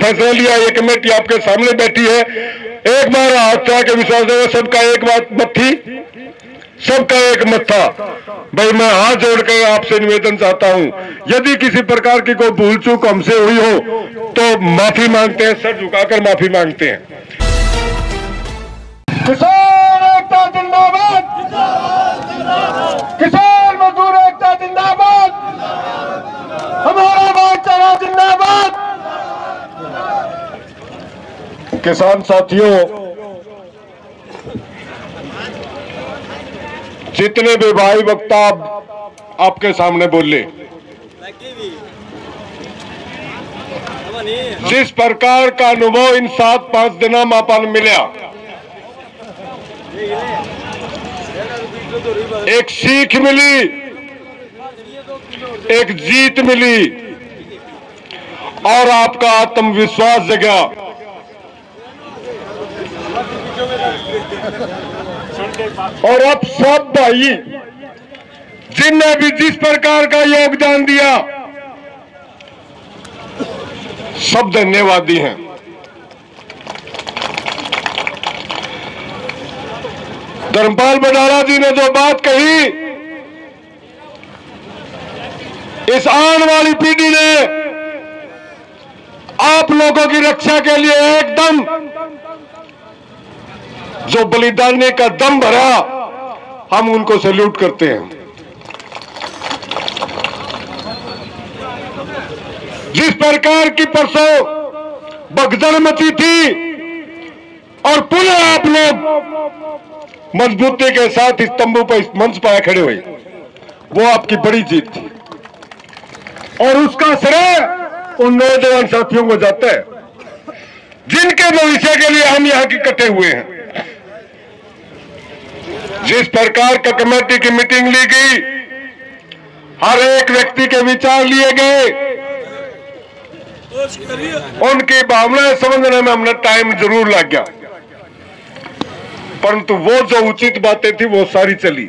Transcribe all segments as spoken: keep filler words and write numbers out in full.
फैसला लिया। ये कमेटी आपके सामने बैठी है। एक बार हाथ उठा के विश्वास देगा, सबका एक बात मत थी, सबका एक मत था। भाई मैं हाथ जोड़कर आपसे निवेदन चाहता हूं, यदि किसी प्रकार की कोई भूल चूक हमसे हुई हो तो माफी मांगते हैं, सर झुकाकर माफी मांगते हैं। किसान एकता जिंदाबाद, किसान मजदूर एकता जिंदाबाद, हमारा भाईचारा जिंदाबाद। किसान साथियों, जितने भी भाई वक्ता आपके सामने बोले, जिस प्रकार का अनुभव इन सात पांच दिनों में अपन मिला, एक सीख मिली, एक जीत मिली और आपका आत्मविश्वास जगा। और अब सब भाई जिनने भी जिस प्रकार का योगदान दिया, सब धन्यवादी हैं। धर्मपाल बडाला जी ने जो बात कही, इस आने वाली पीढ़ी ने आप लोगों की रक्षा के लिए एकदम जो बलिदान का दम भरा, हम उनको सैल्यूट करते हैं। जिस प्रकार की परसों भगदड़ मची थी और पुनः आप लोग मजबूती के साथ इस तंबू पर, इस मंच पर खड़े हुए, वो आपकी बड़ी जीत थी और उसका श्रेय उन नौजवान साथियों को जाता है जिनके भविष्य के लिए हम यहां इकट्ठे हुए हैं। जिस प्रकार का कमेटी की मीटिंग ली गई, हर एक व्यक्ति के विचार लिए गए, उनकी भावनाएं समझने में हमने टाइम जरूर लग गया, परंतु वो जो उचित बातें थी वो सारी चली।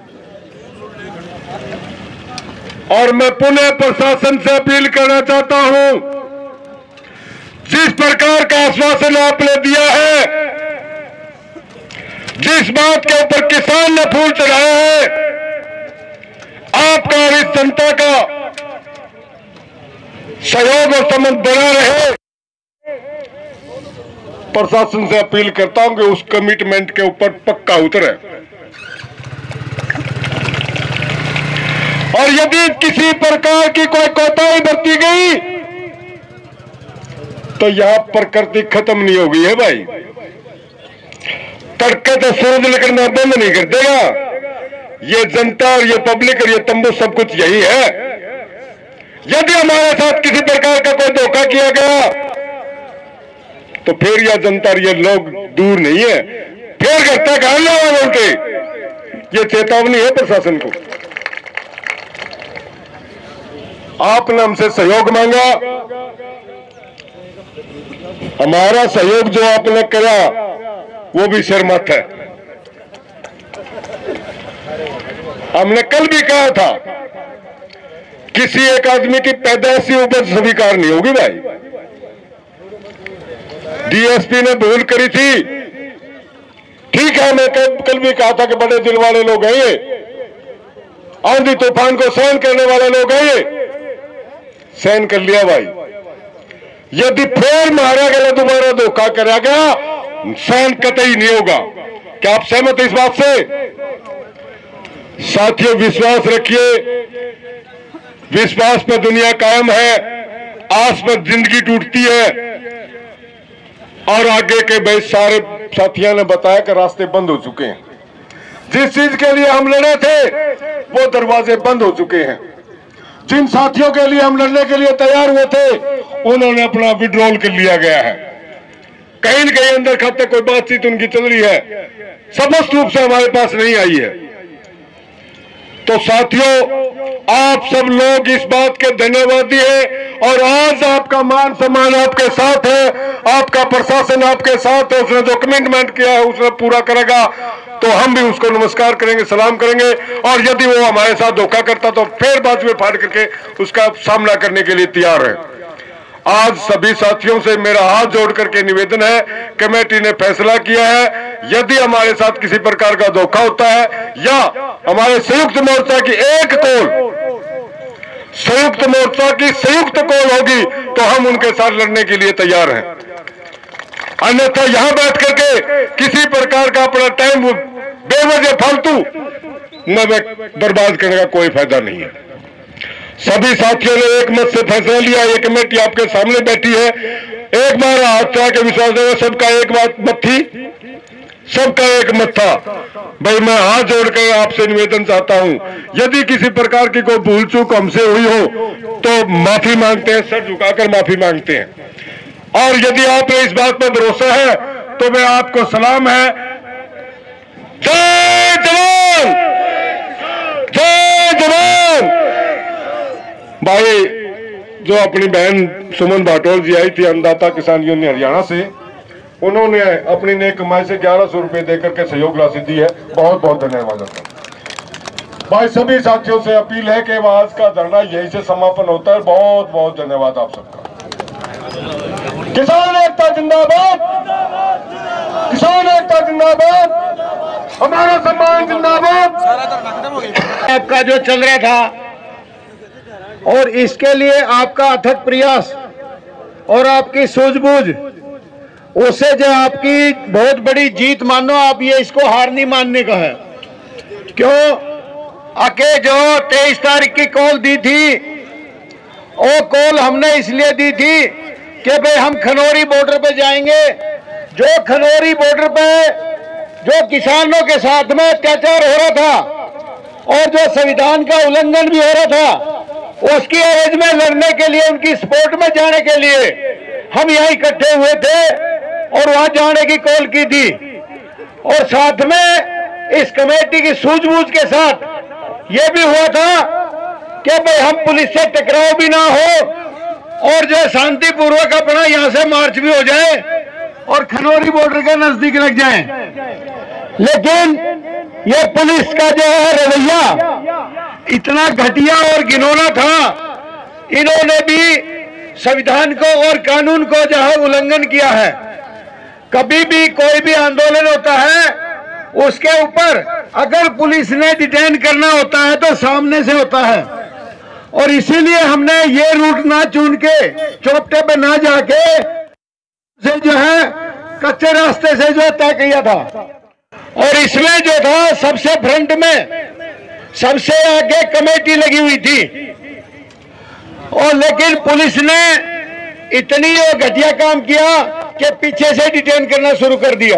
और मैं पुनः प्रशासन से अपील करना चाहता हूं, जिस प्रकार का आश्वासन आपने दिया है, जिस बात के ऊपर किसान ने फूल चढ़ाया है, आपका और इस जनता का सहयोग और संबंध बना रहे। प्रशासन से अपील करता हूं कि उस कमिटमेंट के ऊपर पक्का उतरे और यदि किसी प्रकार की कोई कोताही बरती गई तो यहां प्रकृति खत्म नहीं होगी है भाई। तड़के तो सूरज निकलना बंद नहीं कर देगा। ये जनता और ये पब्लिक और ये तंबू सब कुछ यही है। यदि हमारे साथ किसी प्रकार का कोई धोखा किया गया तो फिर यह जनता और ये लोग दूर नहीं है, फिर घर तक आने वालों के ये चेतावनी है प्रशासन को। आपने हमसे सहयोग मांगा, हमारा सहयोग जो आपने करा वो भी शर्मत है। हमने कल भी कहा था, किसी एक आदमी की पैदाइशी उपज स्वीकार नहीं होगी भाई। डीएसपी ने भूल करी थी, ठीक है, मैं कल भी कहा था कि बड़े दिल वाले लोग हैं ये, आंधी तूफान को सहन करने वाले लोग हैं ये, सहन कर लिया भाई। यदि फिर मारा गया दोबारा धोखा करा गया, सहन कतई नहीं होगा। क्या आप सहमत इस बात से? साथियों, विश्वास रखिए, विश्वास पर दुनिया कायम है, आस पर जिंदगी टूटती है। और आगे के भाई सारे साथियों ने बताया कि रास्ते बंद हो चुके हैं। जिस चीज के लिए हम लड़े थे वो दरवाजे बंद हो चुके हैं। जिन साथियों के लिए हम लड़ने के लिए तैयार हुए थे उन्होंने अपना विड्रॉल कर लिया गया है। कहीं न कहीं अंदर खाते कोई बातचीत उनकी चल रही है, स्पष्ट रूप से हमारे पास नहीं आई है। तो साथियों, आप सब लोग इस बात के धन्यवादी हैं और आज आपका मान सम्मान आपके साथ है, आपका प्रशासन आपके साथ है। उसने जो कमिटमेंट किया है उसने पूरा करेगा, तो हम भी उसको नमस्कार करेंगे, सलाम करेंगे। और यदि वो हमारे साथ धोखा करता तो फिर बाजू में फाड़ करके उसका सामना करने के लिए तैयार है। आज सभी साथियों से मेरा हाथ जोड़ करके निवेदन है, कमेटी ने फैसला किया है, यदि हमारे साथ किसी प्रकार का धोखा होता है या हमारे संयुक्त मोर्चा की एक कॉल, संयुक्त मोर्चा की संयुक्त कॉल होगी तो हम उनके साथ लड़ने के लिए तैयार हैं। अन्यथा यहां बैठ करके किसी प्रकार का अपना टाइम बेवजह फालतू में बर्बाद करने का कोई फायदा नहीं है। सभी साथियों ने एक मत से फैसला लिया, ये कमेटी आपके सामने बैठी है। एक बार हाथ के विश्वास देगा, सबका एक बात मत थी, सबका एक मत था। भाई मैं हाथ जोड़कर आपसे निवेदन चाहता हूं, यदि किसी प्रकार की कोई भूल चूक हमसे हुई हो तो माफी मांगते हैं, सर झुकाकर माफी मांगते हैं। और यदि आप इस बात पर भरोसा है तो मैं आपको सलाम है। जय जवान, जय जवान। भाई जो अपनी बहन सुमन भाटोल जी आई थी अन्नदाता किसान यूनियन हरियाणा से, उन्होंने अपनी नेक कमाई से ग्यारह सौ रुपए देकर के सहयोग राशि दी है, बहुत बहुत धन्यवाद। भाई सभी साथियों से अपील है कि आज का धरना यहीं से समापन होता है। बहुत बहुत धन्यवाद आप सबका। किसान एकता जिंदाबाद, किसान एकता जिंदाबाद, हमारा सम्मान जिंदाबाद। आपका जो चल रहा था और इसके लिए आपका अथक प्रयास और आपकी सूझबूझ, उससे जो आपकी बहुत बड़ी जीत मानो आप, ये इसको हार नहीं मानने का है। क्यों? आके जो तेईस तारीख की कॉल दी थी, वो कॉल हमने इसलिए दी थी कि भाई हम खनौरी बॉर्डर पे जाएंगे। जो खनौरी बॉर्डर पे जो किसानों के साथ में अत्याचार हो रहा था और जो संविधान का उल्लंघन भी हो रहा था, उसकी एवज में लड़ने के लिए, उनकी सपोर्ट में जाने के लिए हम यहाँ इकट्ठे हुए थे और वहां जाने की कॉल की थी। और साथ में इस कमेटी की सूझबूझ के साथ ये भी हुआ था कि भाई हम पुलिस से टकराव भी ना हो और जो शांतिपूर्वक अपना यहाँ से मार्च भी हो जाए और खनौरी बॉर्डर के नजदीक लग जाए। लेकिन ये पुलिस का जो है रवैया इतना घटिया और घिनौना था, इन्होंने भी संविधान को और कानून को जो है उल्लंघन किया है। कभी भी कोई भी आंदोलन होता है, उसके ऊपर अगर पुलिस ने डिटेन करना होता है तो सामने से होता है, और इसीलिए हमने ये रूट ना चुन के, चौपटे पे ना जाके से जो है कच्चे रास्ते से जो तय किया था। और इसमें जो था सबसे फ्रंट में सबसे आगे कमेटी लगी हुई थी, और लेकिन पुलिस ने इतनी घटिया काम किया कि पीछे से डिटेन करना शुरू कर दिया।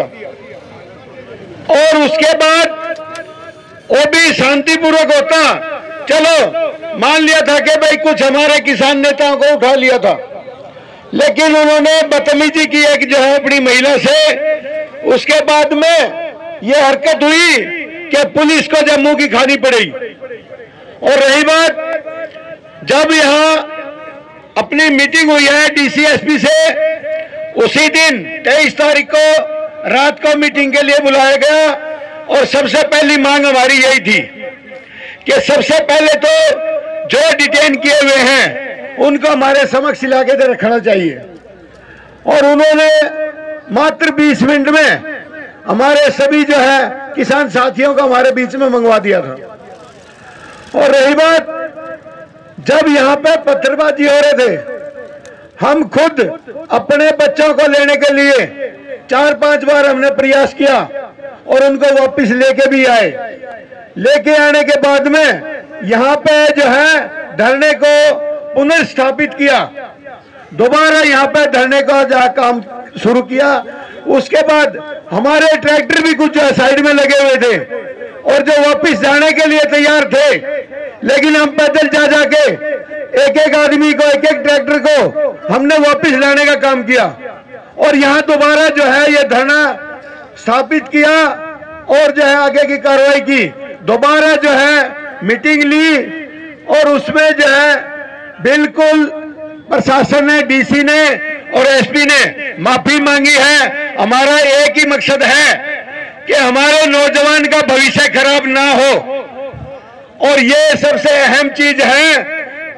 और उसके बाद वो भी शांतिपूर्वक होता, चलो मान लिया था कि भाई कुछ हमारे किसान नेताओं को उठा लिया था, लेकिन उन्होंने बदतमीजी की एक जो है अपनी महिला से। उसके बाद में ये हरकत हुई कि पुलिस को जम्मू की खानी पड़ी। और रही बात, जब यहाँ अपनी मीटिंग हुई है डीसी एसपी से, उसी दिन तेईस तारीख को रात को मीटिंग के लिए बुलाया गया, और सबसे पहली मांग हमारी यही थी कि सबसे पहले तो जो डिटेन किए हुए हैं उनको हमारे समक्ष इलाके से रखना चाहिए। और उन्होंने मात्र बीस मिनट में हमारे सभी जो है किसान साथियों को हमारे बीच में मंगवा दिया था। और रही बात, जब यहाँ पे पत्थरबाजी हो रहे थे, हम खुद अपने बच्चों को लेने के लिए चार पांच बार हमने प्रयास किया और उनको वापस लेके भी आए। लेके आने के बाद में यहाँ पे जो है धरने को पुनर्स्थापित किया, दोबारा यहाँ पे धरने का जहाँ काम शुरू किया। उसके बाद हमारे ट्रैक्टर भी कुछ साइड में लगे हुए थे और जो वापस जाने के लिए तैयार थे, लेकिन हम पैदल जा जाके एक एक आदमी को, एक एक ट्रैक्टर को हमने वापस लाने का काम किया। और यहाँ दोबारा जो है ये धरना स्थापित किया और जो है आगे की कार्रवाई की। दोबारा जो है मीटिंग ली और उसमें जो है बिल्कुल प्रशासन ने, डीसी ने और एसपी ने माफी मांगी है। हमारा एक ही मकसद है कि हमारे नौजवान का भविष्य खराब ना हो, और ये सबसे अहम चीज है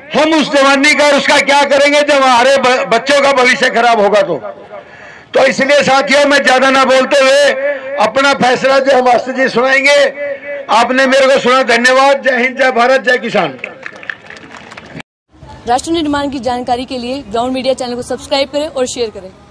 हम उस जवानी का उसका क्या करेंगे जब हमारे बच्चों का भविष्य खराब होगा तो तो इसलिए साथियों, मैं ज्यादा ना बोलते हुए अपना फैसला जो हम मास्टर जी सुनाएंगे, आपने मेरे को सुना। धन्यवाद। जय हिंद, जय भारत, जय किसान। राष्ट्र निर्माण की जानकारी के लिए ग्राउंड मीडिया चैनल को सब्सक्राइब करें और शेयर करें।